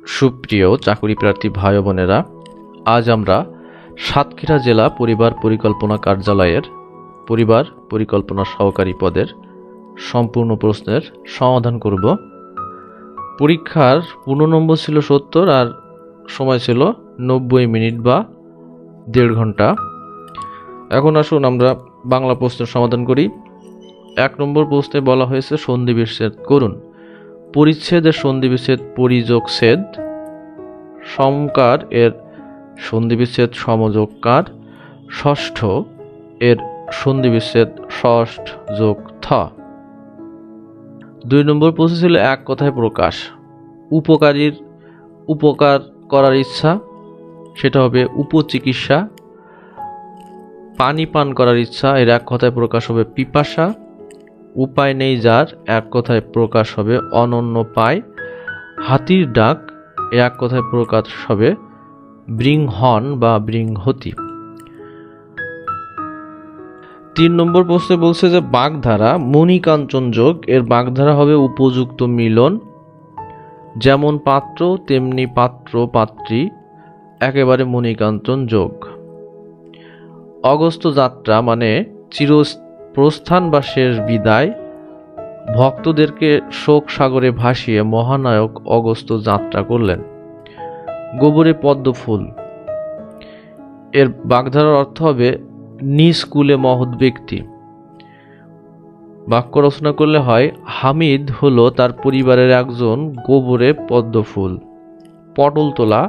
সুপ্রিয় চাকরি প্রার্থী ভাই বোনেরা, আজ আমরা সাতক্ষীরা জেলা পরিবার পরিকল্পনা কার্যালয়ের পরিবার পরিকল্পনা সহকারী পদের সম্পূর্ণ প্রশ্নের সমাধান করব। পরীক্ষার পূর্ণ নম্বর ছিল 70 আর সময় ছিল 90 মিনিট বা 1.5 ঘন্টা। এখন আসুন আমরা বাংলা প্রশ্নের সমাধান করি। 1 নম্বর প্রশ্নে বলা হয়েছে সন্ধি বিচ্ছেদ করুন। পরিচ্ছেদের সন্ধি বিচ্ছেদ পরিযোগ ছেদ, সমকার এর সন্ধি বিচ্ছেদ সমযোগকার, ষষ্ঠ এর সন্ধি বিচ্ছেদ ষষ্ঠ যোগ থ। 2 নম্বর প্রশ্ন ছিল এক কথায় প্রকাশ। উপকারীর উপকার করার ইচ্ছা, সেটা হবে উপচিকিৎসা। পানি পান করার ইচ্ছা, এর এক কথায় প্রকাশ হবে পিপাসা। উপায় নেই যার, এক কথায় প্রকাশ হবে অনন্য পায়। হাতির ডাক, এক কথায় প্রকাশ হবে বৃংহন বা বৃংহতি। 3 নম্বর প্রশ্নে বলছে যে বাগধারা মণিকাঞ্চন যোগ, এর বাগধারা হবে উপযুক্ত মিলন। যেমন পাত্র তেমনি পাত্র পাত্রী, একেবারে মণিকাঞ্চন যোগ। অগস্ত্য যাত্রা মানে চিরপ্রস্থান বা শেষ বিদায়। ভক্তদেরকে শোক সাগরে ভাসিয়ে মহানায়ক অগস্ত্য যাত্রা করলেন। গোবরে পদ্ম ফুল, এর বাগধারার অর্থ হবে নিষ্কুলে মহৎ ব্যক্তি। বাক্য রচনা করলে হয় হামিদ হলো তার পরিবারের একজন গোবরে পদ্ম ফুল। পটল তোলা,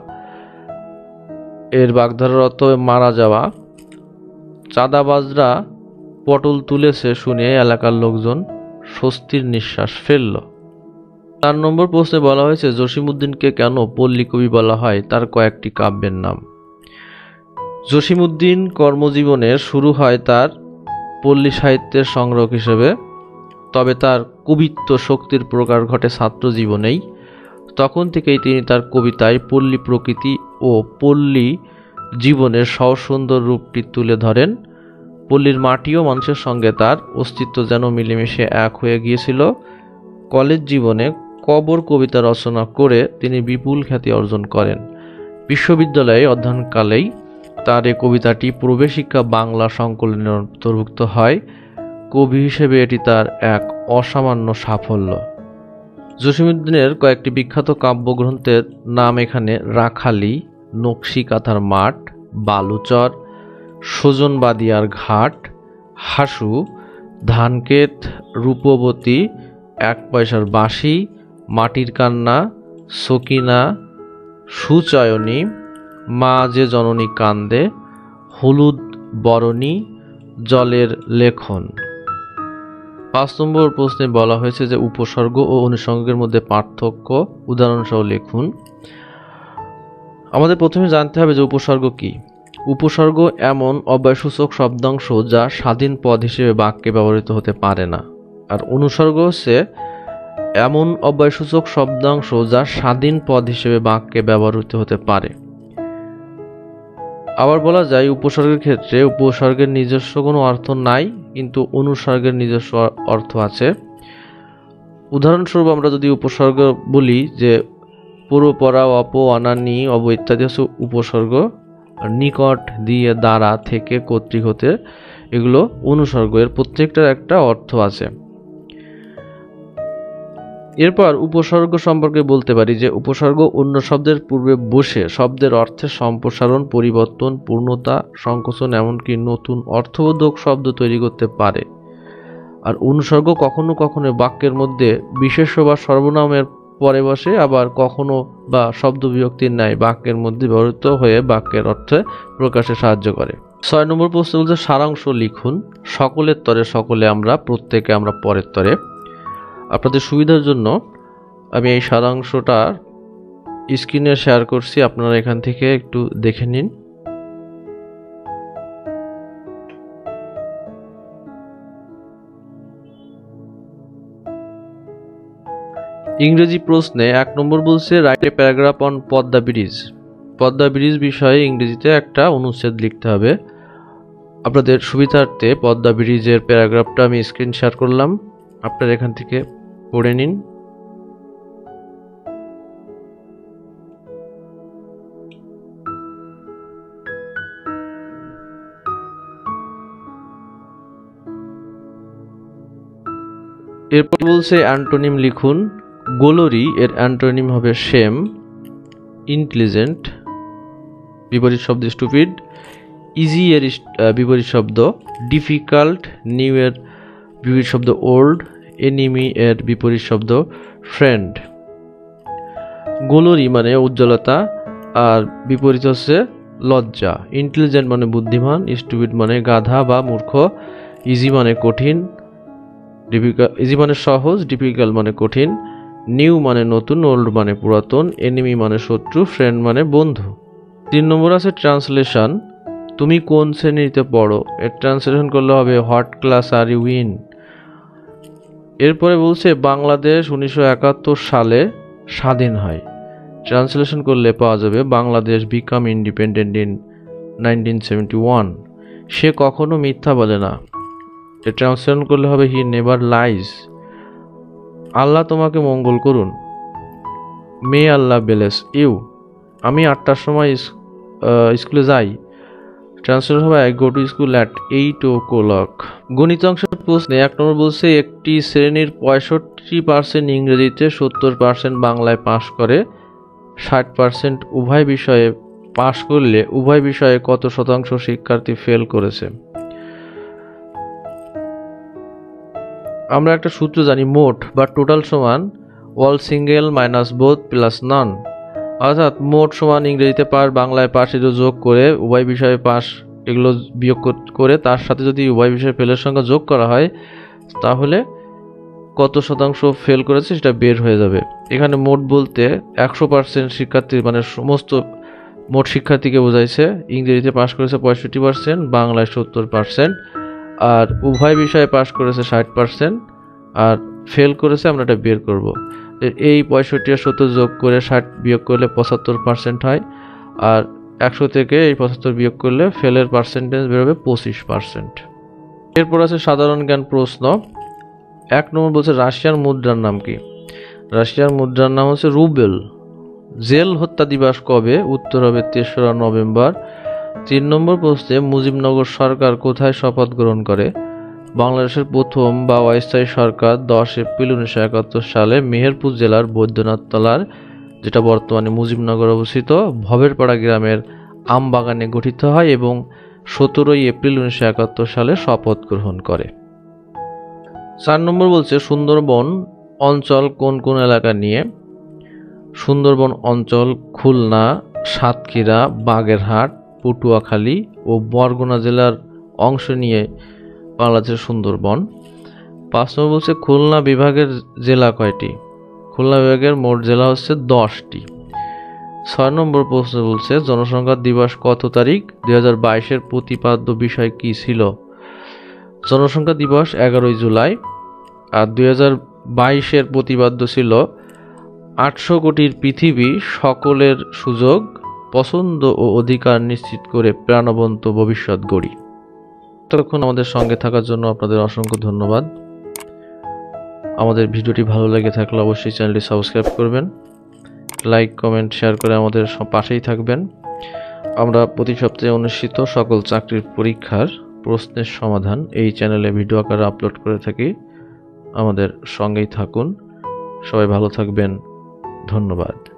এর বাগধারার অর্থ হবে মারা যাওয়া। চাঁদাবাজরা পটল তুলেছে শুনে এলাকার লোকজন স্বস্তির নিঃশ্বাস ফেলল। 4 নম্বর প্রশ্নে বলা হয়েছে জসীমউদ্দিনকে কেন পল্লী কবি বলা হয়, তার কয়েকটি কাব্যের নাম। জসীমউদ্দিন কর্মজীবনের শুরু হয় তার পল্লী সাহিত্যের সংগ্রাহক হিসেবে, তবে তার কবিত্ব শক্তির প্রকাশ ঘটে ছাত্র জীবনেই। তখন থেকেই তিনি তার কবিতায় পল্লী প্রকৃতি ও পল্লী জীবনের সসুন্দর রূপটি তুলে ধরেন। পল্লীর মাটি ও মানুষের সঙ্গে তার অস্তিত্ব যেন মিলেমিশে এক হয়ে গিয়েছিল। কলেজ জীবনে কবর কবিতা রচনা করে তিনি বিপুল খ্যাতি অর্জন করেন। বিশ্ববিদ্যালয়ে অধ্যয়নকালেই তার এই কবিতাটি প্রবেশিকা বাংলা সংকলনের অন্তর্ভুক্ত হয়। কবি হিসেবে এটি তার এক অসামান্য সাফল্য। জসীমউদ্দিনের কয়েকটি বিখ্যাত কাব্যগ্রন্থের নাম এখানে রাখালি, নকশি কাঁথার মাঠ, বালুচর, সজনবাদিয়ার ঘাট, হাসু, ধানক্ষেত, রূপবতী, 1 পয়সার বাঁশি, মাটির কান্না, সকিনা, সুচয়নী, মা যে জননী কান্দে, হলুদ বরণী, জলের লেখন। 5 নম্বর প্রশ্নে বলা হয়েছে যে উপসর্গ ও অনুসর্গের মধ্যে পার্থক্য উদাহরণসহ লিখুন। আমাদের প্রথমে জানতে হবে যে উপসর্গ কি। উপসর্গ এমন অব্যয়সূচক শব্দাংশ যা স্বাধীন পদ হিসেবে বাক্যে ব্যবহৃত হতে পারে না, আর অনুসর্গ হচ্ছে এমন অব্যয়সূচক শব্দাংশ যা স্বাধীন পদ হিসেবে বাক্যে ব্যবহৃত হতে পারে। আবার বলা যায় উপসর্গের ক্ষেত্রে উপসর্গের নিজস্ব কোনো অর্থ নাই, কিন্তু অনুসর্গের নিজস্ব অর্থ আছে। উদাহরণস্বরূপ আমরা যদি উপসর্গ বলি যে পূর্বপরা, অপ, অনানি, অব ইত্যাদি হচ্ছে উপসর্গ। নিকট, দিয়ে, দ্বারা, থেকে, কর্তৃক, হতে, এগুলো অনুসর্গ। এর প্রত্যেকটার একটা অর্থ আছে। এরপর উপসর্গ সম্পর্কে বলতে পারি যে উপসর্গ অন্য শব্দের পূর্বে বসে শব্দের অর্থের সম্প্রসারণ, পরিবর্তন, পূর্ণতা, সংকোচন, এমনকি নতুন অর্থবোধক শব্দ তৈরি করতে পারে। আর অনুসর্গ কখনো কখনো বাক্যের মধ্যে বিশেষ্য বা সর্বনামের পরে বসে, আবার কখনো বা শব্দ বিভক্তির ন্যায় বাক্যের মধ্যে ব্যবহৃত হয়ে বাক্যের অর্থে প্রকাশে সাহায্য করে। 6 নম্বর প্রশ্ন বলছে সারাংশ লিখুন। সকলের তরে সকলে আমরা, প্রত্যেকে আমরা পরের তরে। আপনাদের সুবিধার জন্য আমি এই সারাংশটা স্ক্রিনে শেয়ার করছি, আপনারা এখান থেকে একটু দেখে নিন। ইংরেজি প্রশ্নে 1 নম্বর বলছে write a paragraph on Padma bridge. Padma bridge বিষয়ে ইংরেজিতে একটা অনুচ্ছেদ লিখতে হবে। আপনাদের সুবিধার্থে পদ্মা ব্রিজের প্যারাগ্রাফটা আমি স্ক্রিন শেয়ার করলাম, আপনারা এখান থেকে পড়ে নিন। এরপর বলছে অ্যান্টোনিম লিখুন। গোলরি এর অ্যান্টোনিম হবে শেম। ইন্টেলিজেন্ট বিপরীত শব্দ স্টুপিড। ইজি এর বিপরীত শব্দ ডিফিকাল্ট। নিউ এর বিপরীত শব্দ ওল্ড। এনিমি এর বিপরীত শব্দ ফ্রেন্ড। গোলরি মানে উজ্জ্বলতা, আর বিপরীত হচ্ছে লজ্জা। ইন্টেলিজেন্ট মানে বুদ্ধিমান, স্টুপিড মানে গাধা বা মূর্খ, ইজি মানে কঠিন, ইজি মানে সহজ, ডিফিকাল্ট মানে কঠিন, নিউ মানে নতুন, ওল্ড মানে পুরাতন, এনিমি মানে শত্রু, ফ্রেন্ড মানে বন্ধু। 3 নম্বর আছে ট্রান্সলেশন। তুমি কোন শ্রেণীতে পড়ো? এর ট্রান্সলেশন করলে হবে what class are you in. এরপরে বলছে বাংলাদেশ 1971 সালে স্বাধীন হয়। ট্রান্সলেশন করলে পাওয়া যাবে বাংলাদেশ বিকাম ইন্ডিপেন্ডেন্ট ইন 1971। সে কখনো মিথ্যা বলে না। ট্রান্সলেশন করলে হবে হি নেভার লাইজ। আল্লাহ তোমাকে মঙ্গল করুন। May Allah bless you. আমি 8টার সময় স্কুলে যাই। ট্রান্সলেশন হবে I go to school at 8 o'clock। গণিত অংশের প্রশ্নে 1 নম্বর বলছে একটি শ্রেণীর 65% ইংরেজিতে, 70% বাংলায় পাশ করে, 60% উভয় বিষয়ে পাশ করলে উভয় বিষয়ে কত শতাংশ শিক্ষার্থী ফেল করেছে? আমরা একটা সূত্র জানি, মোট বা টোটাল সমান all single minus both plus none. অর্থাৎ মোট সমান ইংরেজিতে পাস, বাংলায় পাস, এগুলো যোগ করে উভয় বিষয়ে পাস এগুলো বিয়োগ করে তার সাথে যদি উভয় বিষয়ে ফেলের সংখ্যা যোগ করা হয় তাহলে কত শতাংশ ফেল করেছে সেটা বের হয়ে যাবে। এখানে মোট বলতে 100% শিক্ষার্থী মানে সমস্ত মোট শিক্ষার্থীকে বোঝাইছে। ইংরেজিতে পাস করেছে 65%, বাংলায় 70%, আর উভয় বিষয়ে পাস করেছে 60%, আর ফেল করেছে আমরা এটা বের করব। এই 65 আর 70 যোগ করে 60 বিয়োগ করলে 75% হয়, আর 100 থেকে এই 75 বিয়োগ করলে ফেলের পার্সেন্টেজ বেরোবে 25%। এরপর আছে সাধারণ জ্ঞান প্রশ্ন। 1 নম্বর বলছে রাশিয়ার মুদ্রার নাম কি? রাশিয়ার মুদ্রার নাম হচ্ছে রুবেল। জেল হত্যা দিবস কবে? উত্তর হবে 3রা নভেম্বর। 3 নম্বর প্রশ্নে মুজিবনগর সরকার কোথায় শপথ গ্রহণ করে? বাংলাদেশের প্রথম বা অস্থায়ী সরকার 10 এপ্রিল 1971 সালে মেহেরপুর জেলার বৈদ্যনাথ তলার, যেটা বর্তমানে মুজিবনগর অবস্থিত, ভবেরপাড়া গ্রামের আমবাগানে গঠিত হয় এবং 17 এপ্রিল 1971 সালে শপথ গ্রহণ করে। 4 নম্বর বলছে সুন্দরবন অঞ্চল কোন কোন এলাকা নিয়ে? সুন্দরবন অঞ্চল খুলনা, সাতক্ষীরা, বাগেরহাট, পটুয়াখালী ও বরগুনা জেলার অংশ নিয়ে বাংলাদেশের সুন্দরবন। 5 নম্বর বলছে খুলনা বিভাগের জেলা কয়টি? খুলনা বিভাগের মোট জেলা হচ্ছে 10টি। 6 নম্বর প্রশ্ন বলছে জনসংখ্যা দিবস কত তারিখ? 2022-এর প্রতিপাদ্য বিষয় কি ছিল? জনসংখ্যা দিবস 11 জুলাই, আর 2022-এর প্রতিপাদ্য ছিল 800 কোটির পৃথিবী, সকলের সুযোগ, পছন্দ ও অধিকার নিশ্চিত করে প্রাণবন্ত ভবিষ্যৎ গড়ি। ততক্ষণ আমাদের সঙ্গে থাকার জন্য আপনাদের অসংখ্য ধন্যবাদ। আমাদের ভিডিওটি ভালো লেগে থাকলে অবশ্যই চ্যানেলটি সাবস্ক্রাইব করবেন, লাইক, কমেন্ট, শেয়ার করে আমাদের পাশেই থাকবেন। আমরা প্রতি সপ্তাহে অনুষ্ঠিত সকল চাকরির পরীক্ষার প্রশ্নের সমাধান এই চ্যানেলে ভিডিও আকারে আপলোড করে থাকি। আমাদের সঙ্গেই থাকুন। সবাই ভালো থাকবেন। ধন্যবাদ।